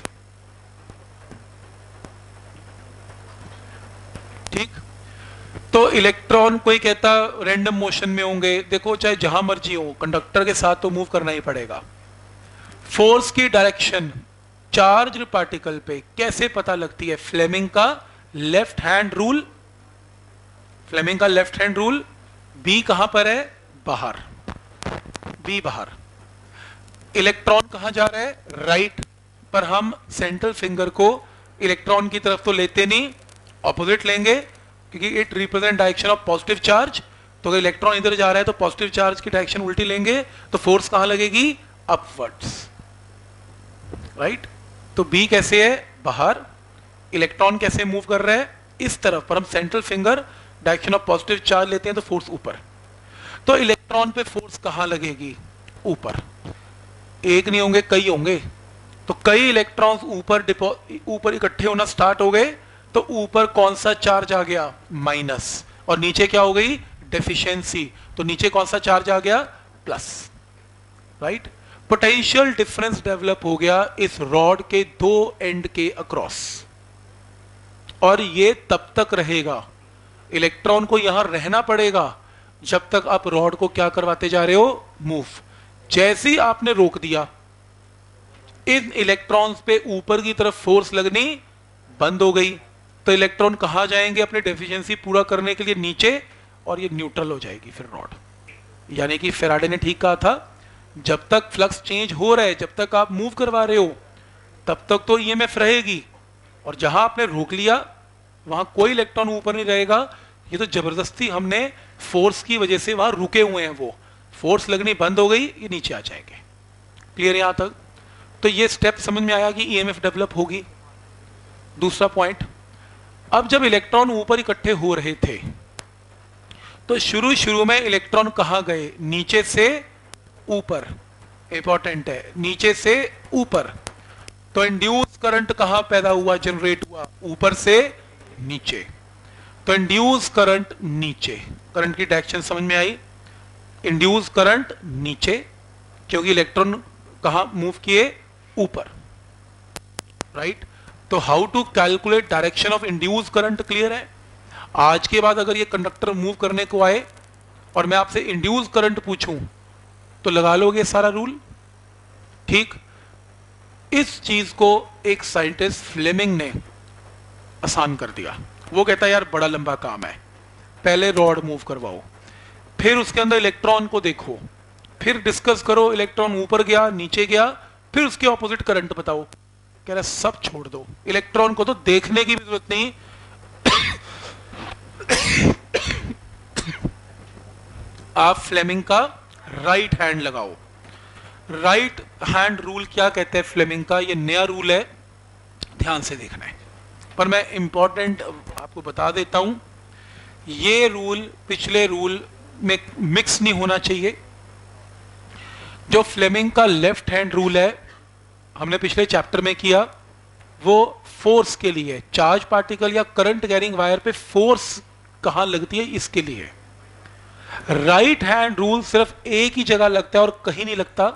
ठीक, तो इलेक्ट्रॉन कोई कहता रैंडम मोशन में होंगे, देखो चाहे जहां मर्जी हो, कंडक्टर के साथ तो मूव करना ही पड़ेगा। फोर्स की डायरेक्शन चार्ज पार्टिकल पे कैसे पता लगती है, फ्लेमिंग का लेफ्ट हैंड रूल, फ्लेमिंग का लेफ्ट हैंड रूल। बी कहां पर है, बाहर, बी बाहर। इलेक्ट्रॉन कहां जा रहा है, राइट, पर हम सेंट्रल फिंगर को इलेक्ट्रॉन की तरफ तो लेते नहीं, ऑपोजिट लेंगे, क्योंकि it represent direction of positive charge. तो अगर इलेक्ट्रॉन इधर जा रहा है तो पॉजिटिव चार्ज की डायरेक्शन उल्टी लेंगे, तो फोर्स कहां लगेगी, अपवर्ड्स, राइट। तो बी कैसे है, बाहर, इलेक्ट्रॉन कैसे मूव कर रहा है, इस तरफ, पर हम central finger direction of positive charge लेते हैं तो फोर्स ऊपर। तो इलेक्ट्रॉन पे फोर्स कहां लगेगी, ऊपर। एक नहीं होंगे, कई होंगे, तो कई इलेक्ट्रॉन्स ऊपर ऊपर इकट्ठे होना स्टार्ट हो गए, तो ऊपर कौन सा चार्ज आ गया, माइनस, और नीचे क्या हो गई, डेफिशिएंसी, तो नीचे कौन सा चार्ज आ गया, plus, right. Potential difference develop हो गया इस रॉड के दो एंड के अक्रॉस, और ये तब तक रहेगा, इलेक्ट्रॉन को यहां रहना पड़ेगा जब तक आप रॉड को क्या करवाते जा रहे हो, मूव। जैसे ही आपने रोक दिया, इन इलेक्ट्रॉन्स पे ऊपर की तरफ फोर्स लगनी बंद हो गई, तो इलेक्ट्रॉन कहां जाएंगे अपने डेफिशिएंसी पूरा करने के लिए, नीचे, और ये न्यूट्रल हो जाएगी फिर रॉड। यानी कि फेराडे ने ठीक कहा था, जब तक फ्लक्स चेंज हो रहा है, जब तक आप मूव करवा रहे हो, तब तक तो ईएमएफ रहेगी, और जहां आपने रोक लिया वहां कोई इलेक्ट्रॉन ऊपर नहीं रहेगा। ये तो जबरदस्ती हमने फोर्स की वजह से वहां रुके हुए हैं, वो फोर्स लगनी बंद हो गई, ये नीचे आ जाएंगे। क्लियर यहां तक? तो ये स्टेप समझ में आया कि ईएमएफ डेवलप होगी। दूसरा पॉइंट, अब जब इलेक्ट्रॉन ऊपर इकट्ठे हो रहे थे तो शुरू शुरू में इलेक्ट्रॉन कहां गए, नीचे से ऊपर, इंपॉर्टेंट है, नीचे से ऊपर। तो इंड्यूस करंट कहां पैदा हुआ, जनरेट हुआ, ऊपर से नीचे। तो इंड्यूस करंट नीचे, करंट की डायरेक्शन समझ में आई, इंड्यूस करंट नीचे, क्योंकि इलेक्ट्रॉन कहां मूव किए, ऊपर, राइट। तो how to calculate direction of induce current clear है। आज के बाद अगर ये कंडक्टर मूव करने को आए और मैं आपसे इंड्यूस करंट पूछूं तो लगा लोगे सारा रूल, ठीक। इस चीज को एक साइंटिस्ट फ्लेमिंग ने आसान कर दिया। वो कहता है यार बड़ा लंबा काम है, पहले रॉड मूव करवाओ, फिर उसके अंदर इलेक्ट्रॉन को देखो, फिर डिस्कस करो, इलेक्ट्रॉन ऊपर गया नीचे गया, फिर उसके ऑपोजिट करंट बताओ। कह रहा सब छोड़ दो, इलेक्ट्रॉन को तो देखने की भी जरूरत नहीं। आप फ्लेमिंग का राइट हैंड लगाओ। राइट हैंड रूल क्या कहते हैं फ्लेमिंग का, ये नया रूल है, ध्यान से देखना है, पर मैं इंपॉर्टेंट आपको बता देता हूं। ये रूल पिछले रूल में मिक्स नहीं होना चाहिए। जो फ्लेमिंग का लेफ्ट हैंड रूल है, हमने पिछले चैप्टर में किया, वो फोर्स के लिए, चार्ज पार्टिकल या करंट कैरिंग वायर पे फोर्स कहां लगती है इसके लिए। राइट हैंड रूल सिर्फ एक ही जगह लगता है और कहीं नहीं लगता।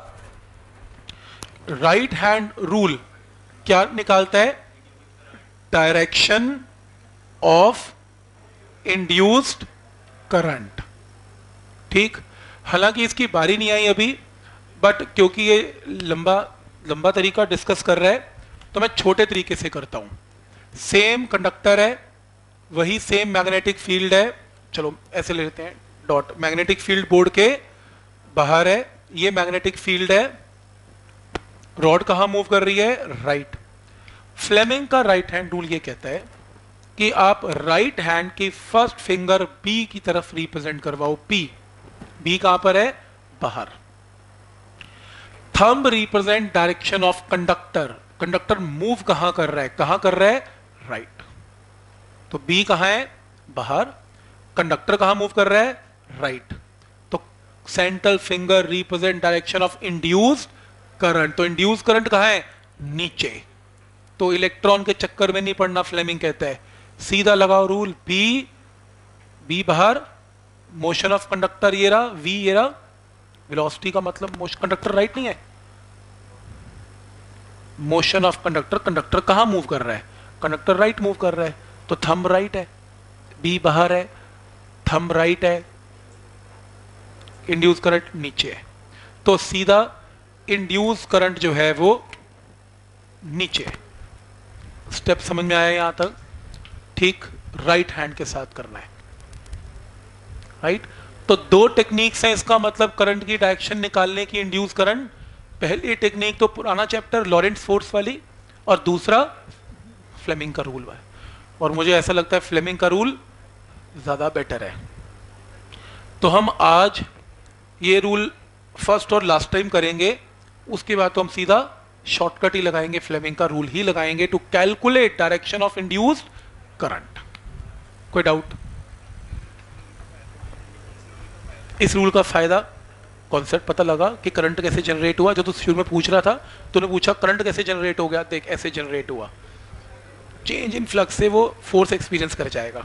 राइट हैंड रूल क्या निकालता है, डायरेक्शन ऑफ इंड्यूस्ड करंट। ठीक, हालांकि इसकी बारी नहीं आई अभी, बट क्योंकि ये लंबा लंबा तरीका डिस्कस कर रहा है तो मैं छोटे तरीके से करता हूं। सेम कंडक्टर है, वही सेम मैग्नेटिक फील्ड है, चलो ऐसे ले लेते हैं डॉट, मैग्नेटिक फील्ड बोर्ड के बाहर है, ये मैग्नेटिक फील्ड है, रॉड कहां मूव कर रही है, राइट। फ्लेमिंग का राइट हैंड रूल ये कहता है कि आप राइट हैंड की फर्स्ट फिंगर बी की तरफ रिप्रेजेंट करवाओ। पी, बी कहां पर है, बाहर। Thumb represent direction of conductor, conductor move कहां कर रहा है, कहां कर रहा है, राइट। तो बी कहां है, बाहर, कंडक्टर कहां मूव कर रहा है, राइट। तो central finger represent direction of induced current, तो इंड्यूस्ड करंट कहां है, नीचे। तो इलेक्ट्रॉन के चक्कर में नहीं पड़ना, फ्लेमिंग कहता है। सीधा लगाओ रूल, बी, बी बाहर, मोशन ऑफ कंडक्टर ये रहा, वी ये रहा, वेलोसिटी का मतलब मोशन, कंडक्टर राइट नहीं है, मोशन ऑफ कंडक्टर, कंडक्टर कहां मूव कर रहा है, कंडक्टर राइट मूव कर रहा है, तो थंब राइट है, बी बाहर है, थंब राइट है, इंड्यूस करंट नीचे है। तो सीधा इंड्यूस करंट जो है वो नीचे है। स्टेप समझ में आया यहां तक, ठीक। राइट हैंड के साथ करना है, राइट। तो दो टेक्निक्स हैं, इसका मतलब करंट की डायरेक्शन निकालने की, इंड्यूस करंट। पहली टेक्निक तो पुराना चैप्टर लॉरेंट्ज फोर्स वाली, और दूसरा फ्लेमिंग का रूल वाला। और मुझे ऐसा लगता है फ्लेमिंग का रूल ज्यादा बेटर है। तो हम आज ये रूल फर्स्ट और लास्ट टाइम करेंगे, उसके बाद तो हम सीधा शॉर्टकट ही लगाएंगे, फ्लेमिंग का रूल ही लगाएंगे to calculate direction of induced current. कोई डाउट? इस रूल का फायदा, कॉन्सेप्ट पता लगा कि करंट कैसे जनरेट हुआ। जो तू शुरू में पूछ रहा था, तूने पूछा करंट कैसे जनरेट हो गया, देख ऐसे जनरेट हुआ, चेंज इन फ्लक्स से वो फोर्स एक्सपीरियंस कर जाएगा।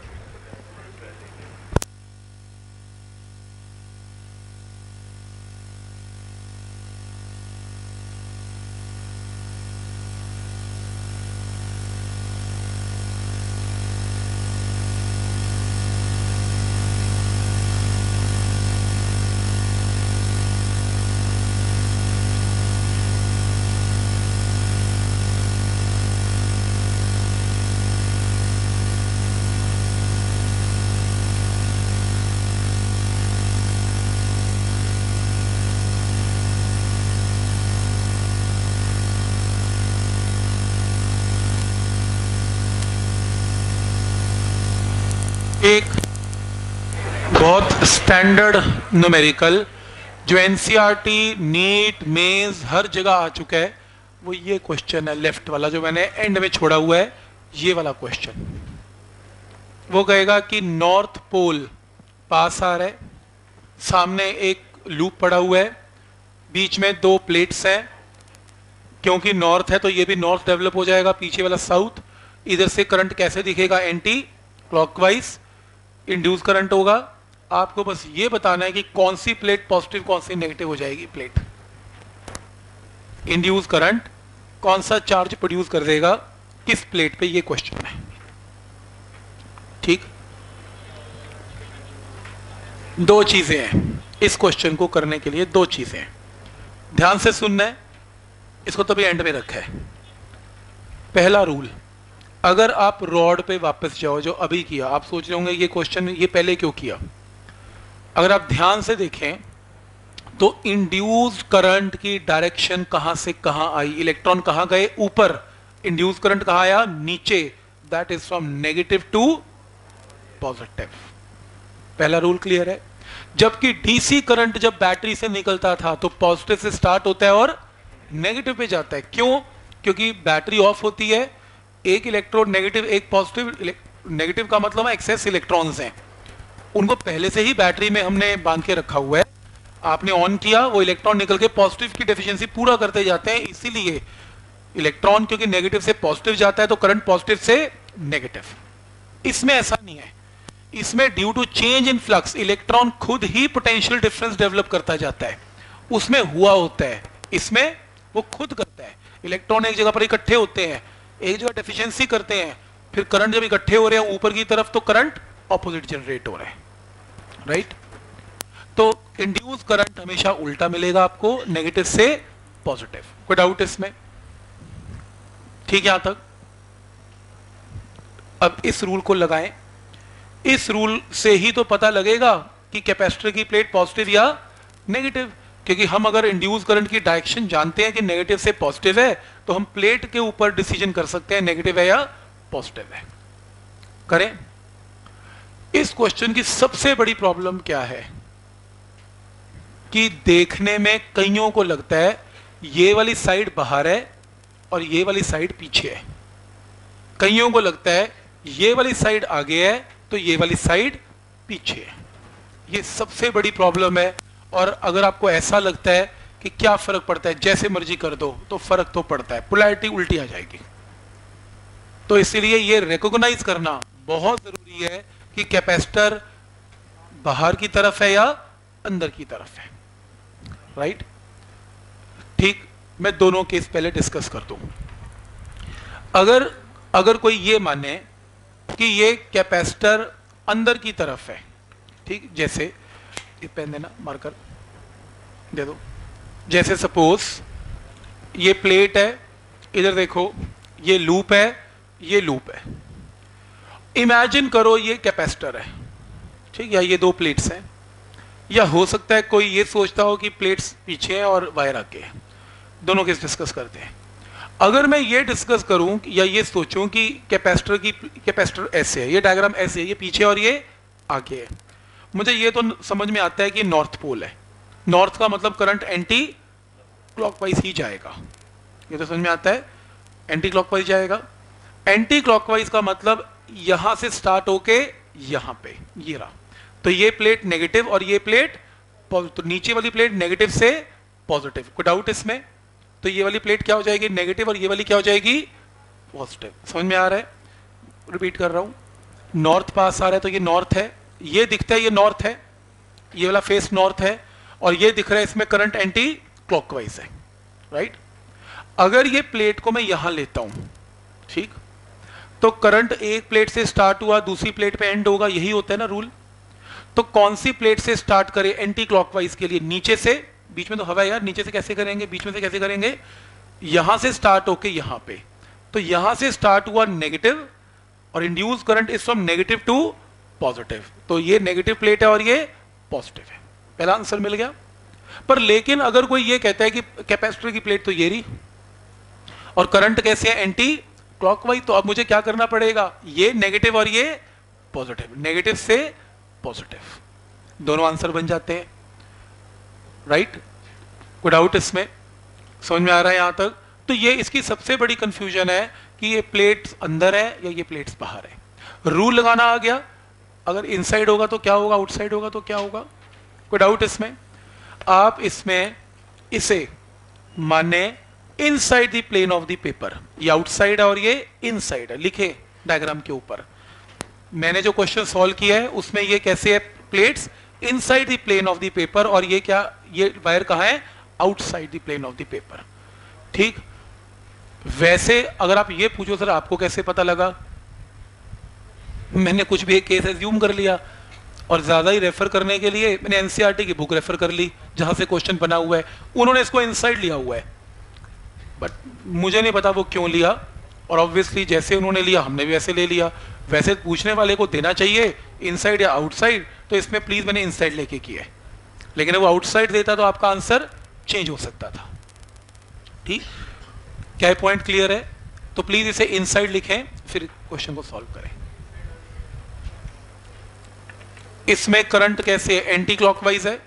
एक बहुत स्टैंडर्ड न्यूमेरिकल जो एनसीईआरटी, नीट, मेंस हर जगह आ चुका है, वो ये क्वेश्चन है लेफ्ट वाला जो मैंने एंड में छोड़ा हुआ है। ये वाला क्वेश्चन वो कहेगा कि नॉर्थ पोल पास आ रहा है, सामने एक लूप पड़ा हुआ है, बीच में दो प्लेट्स हैं, क्योंकि नॉर्थ है तो ये भी नॉर्थ डेवलप हो जाएगा, पीछे वाला साउथ। इधर से करंट कैसे दिखेगा, एंटी क्लॉकवाइज इंड्यूस करंट होगा। आपको बस ये बताना है कि कौन सी प्लेट पॉजिटिव कौन सी नेगेटिव हो जाएगी। प्लेट इंड्यूस करंट कौन सा चार्ज प्रोड्यूस कर देगा किस प्लेट पे, ये क्वेश्चन है। ठीक, दो चीजें हैं इस क्वेश्चन को करने के लिए, दो चीजें हैं, ध्यान से सुनना है, इसको तभी एंड में रखा है। पहला रूल, अगर आप रॉड पे वापस जाओ जो अभी किया, आप सोच रहे होंगे ये क्वेश्चन ये पहले क्यों किया। अगर आप ध्यान से देखें तो इंड्यूस्ड करंट की डायरेक्शन कहां से कहां आई, इलेक्ट्रॉन कहां गए, ऊपर, इंड्यूस्ड करंट कहां आया, नीचे, that is from negative to positive. पहला रूल क्लियर है। जबकि डीसी करंट जब बैटरी से निकलता था तो पॉजिटिव से स्टार्ट होता है और नेगेटिव पे जाता है। क्यों? क्योंकि बैटरी ऑफ होती है, एक इलेक्ट्रॉन नेगेटिव एक पॉजिटिव, नेगेटिव का मतलब है एक्सेस इलेक्ट्रॉन्स हैं, उनको पहले से ही बैटरी में हमने बांध के रखा हुआ है, आपने ऑन किया, वो इलेक्ट्रॉन निकल के पॉजिटिव की डेफिशिएंसी पूरा करते जाते हैं। इसीलिए इलेक्ट्रॉन क्योंकि नेगेटिव से पॉजिटिव जाता है तो करंट पॉजिटिव से नेगेटिव। इसमें ऐसा नहीं है, इसमें due to change in flux electron खुद ही पोटेंशियल डिफरेंस डेवलप करता जाता है, उसमें हुआ होता है, इसमें वो खुद करता है। इलेक्ट्रॉन एक जगह पर इकट्ठे होते हैं, एक जगह डेफिशिएंसी करते हैं, फिर करंट जब इकट्ठे हो रहे हैं ऊपर की तरफ तो करंट ऑपोजिट जनरेट हो रहे हैं, राइट। तो इंड्यूस करंट हमेशा उल्टा मिलेगा आपको, नेगेटिव से पॉजिटिव। कोई डाउट इसमें? ठीक है यहां तक? अब इस रूल को लगाएं, इस रूल से ही तो पता लगेगा कि कैपेसिटर की प्लेट पॉजिटिव या नेगेटिव, क्योंकि हम अगर इंड्यूस करंट की डायरेक्शन जानते हैं कि नेगेटिव से पॉजिटिव है तो हम प्लेट के ऊपर डिसीजन कर सकते हैं नेगेटिव है या पॉजिटिव है। करें। इस क्वेश्चन की सबसे बड़ी प्रॉब्लम क्या है कि देखने में कईयों को लगता है ये वाली साइड बाहर है और ये वाली साइड पीछे है, कईयों को लगता है ये वाली साइड आगे है तो ये वाली साइड पीछे है। ये सबसे बड़ी प्रॉब्लम है। और अगर आपको ऐसा लगता है कि क्या फर्क पड़ता है, जैसे मर्जी कर दो, तो फर्क तो पड़ता है, पोलैरिटी उल्टी आ जाएगी। तो इसलिए ये रिकॉग्नाइज करना बहुत जरूरी है कि कैपेसिटर बाहर की तरफ है या अंदर की तरफ है, राइट। ठीक, मैं दोनों केस पहले डिस्कस कर दूं। अगर अगर कोई ये माने कि ये कैपेसिटर अंदर की तरफ है, ठीक, जैसे ये पेन देना, मार्कर दे दो, जैसे सपोज ये प्लेट है, इधर देखो ये लूप है, ये लूप है। इमेजिन करो ये कैपेसिटर है, ठीक, या ये दो प्लेट्स हैं, या हो सकता है कोई ये सोचता हो कि प्लेट्स पीछे हैं और वायर आगे है। दोनों केस डिस्कस करते हैं। अगर मैं ये डिस्कस करूं या ये सोचूं कि कैपेसिटर की कैपेसिटर ऐसे है, ये डायग्राम ऐसे है, ये पीछे और ये आगे है, मुझे ये तो समझ में आता है कि नॉर्थ पोल है, नॉर्थ का मतलब करंट एंटी क्लॉकवाइज ही जाएगा, ये तो समझ में आता है, एंटी क्लॉकवाइज जाएगा। एंटी क्लॉकवाइज का मतलब यहां से स्टार्ट होके यहां पे ये रहा, तो ये प्लेट नेगेटिव और ये प्लेट पॉजिटिव, तो नीचे वाली प्लेट नेगेटिव से पॉजिटिव। कोई डाउट इसमें? तो ये वाली प्लेट क्या हो जाएगी, नेगेटिव, और ये वाली क्या हो जाएगी, पॉजिटिव। समझ में आ रहा है? रिपीट कर रहा हूं, नॉर्थ पास आ रहा है तो ये नॉर्थ है, ये दिखता है ये नॉर्थ है, ये वाला फेस नॉर्थ है, और ये दिख रहा है इसमें करंट एंटी क्लॉकवाइज है, राइट। अगर ये प्लेट को मैं यहां लेता हूं, ठीक, तो करंट एक प्लेट से स्टार्ट हुआ दूसरी प्लेट पे एंड होगा, यही होता है ना रूल। तो कौन सी प्लेट से स्टार्ट करें एंटी क्लॉकवाइज के लिए? नीचे से, बीच में तो हवा है यार, नीचे से कैसे करेंगे, बीच में से कैसे करेंगे, यहां से स्टार्ट होके यहां पे, तो यहां से स्टार्ट हुआ नेगेटिव और induce current is from negative to positive, तो ये नेगेटिव प्लेट है और ये पॉजिटिव है। पहला आंसर मिल गया। पर लेकिन अगर कोई ये कहता है कि कैपेसिटर की प्लेट तो ये रही और करंट कैसे है, एंटी क्लॉकवाइज, तो अब मुझे क्या करना पड़ेगा, ये नेगेटिव और ये पॉजिटिव, नेगेटिव से पॉजिटिव, दोनों आंसर बन जाते हैं, राइट। कोई डाउट इसमें? समझ में आ रहा है यहां तक? तो ये इसकी सबसे बड़ी कंफ्यूजन है कि ये प्लेट्स अंदर है या ये प्लेट्स बाहर है। रूल लगाना आ गया, अगर इनसाइड होगा तो क्या होगा, आउटसाइड होगा तो क्या होगा। कोई डाउट इसमें? आप इसमें इसे माने inside the plane of the paper, ये आउटसाइड है और ये इनसाइड है, लिखे डायग्राम के ऊपर। मैंने जो क्वेश्चन सॉल्व किया है उसमें ये कैसे है, plates inside the plane of the paper, और ये क्या, ये वायर कहां है, outside the plane of the paper, ठीक। वैसे अगर आप ये पूछो सर आपको कैसे पता लगा, मैंने कुछ भी एक केस एज्यूम कर लिया और ज्यादा ही रेफर करने के लिए मैंने एनसीईआरटी की बुक रेफर कर ली जहां से क्वेश्चन बना हुआ है, उन्होंने इसको इनसाइड लिया हुआ है, बट मुझे नहीं पता वो क्यों लिया, और ऑब्वियसली जैसे उन्होंने लिया हमने भी वैसे ले लिया। वैसे पूछने वाले को देना चाहिए इनसाइड या आउटसाइड, तो इसमें प्लीज मैंने इनसाइड लेके किया है, लेकिन वो आउटसाइड देता तो आपका आंसर चेंज हो सकता था। ठीक, क्या ये पॉइंट क्लियर है? तो प्लीज इसे इनसाइड लिखें, फिर क्वेश्चन को सॉल्व करें। इसमें करंट कैसे है? एंटी क्लॉकवाइज है,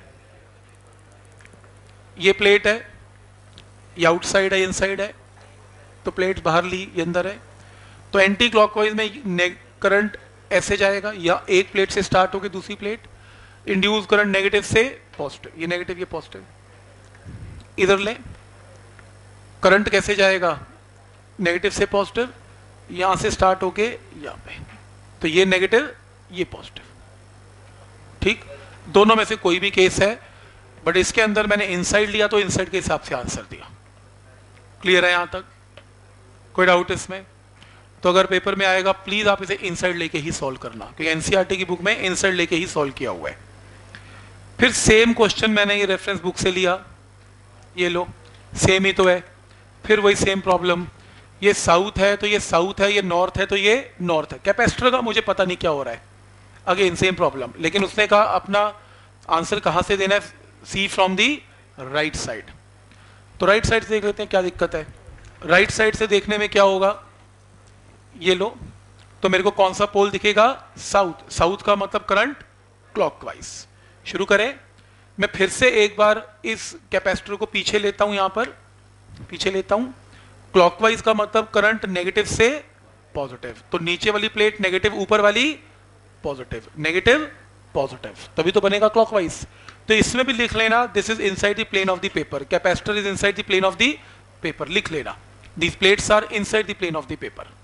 ये प्लेट है, ये आउटसाइड है, इनसाइड है, तो प्लेट बाहर ली, ये अंदर है। तो एंटी क्लॉकवाइज में करंट ऐसे जाएगा, या एक प्लेट से स्टार्ट होकर दूसरी प्लेट, इंड्यूस करंट नेगेटिव से पॉजिटिव, ये नेगेटिव ये पॉजिटिव। इधर ले, करंट कैसे जाएगा? नेगेटिव से पॉजिटिव, यहां से स्टार्ट होके यहां पे, तो ये नेगेटिव ये पॉजिटिव। ठीक, दोनों में से कोई भी केस है, बट इसके अंदर मैंने इनसाइड लिया तो इनसाइड के हिसाब से आंसर दिया। क्लियर है यहां तक? कोई डाउट इसमें? तो अगर पेपर में आएगा प्लीज आप इसे इनसाइड लेके ही सॉल्व करना, क्योंकि एनसीईआरटी की बुक में इनसाइड लेके ही सॉल्व किया हुआ है। फिर सेम क्वेश्चन मैंने ये रेफरेंस बुक से लिया, ये लो, सेम ही तो है। फिर वही सेम प्रॉब्लम, ये साउथ है तो ये साउथ है, ये नॉर्थ है तो ये नॉर्थ है। कैपेसिटर का मुझे पता नहीं क्या हो रहा है, अगेन सेम प्रॉब्लम, लेकिन उसने कहा अपना आंसर कहां से देना है? See from the right side. तो राइट साइड से देख लेते हैं क्या दिक्कत है। राइट साइड से देखने में क्या होगा, ये लो, तो मेरे को कौन सा पोल दिखेगा? साउथ। साउथ का मतलब करंट क्लॉकवाइज। शुरू करें, मैं फिर से एक बार इस कैपेसिटर को पीछे लेता हूं, यहां पर पीछे लेता हूं। क्लॉकवाइज का मतलब करंट नेगेटिव से पॉजिटिव, तो नीचे वाली प्लेट नेगेटिव, ऊपर वाली पॉजिटिव, नेगेटिव पॉजिटिव, तभी तो बनेगा क्लॉकवाइज। तो इसमें भी लिख लेना, this is inside the plane of the paper, capacitor is inside the plane of the paper, लिख लेना, these plates are inside the plane of the paper.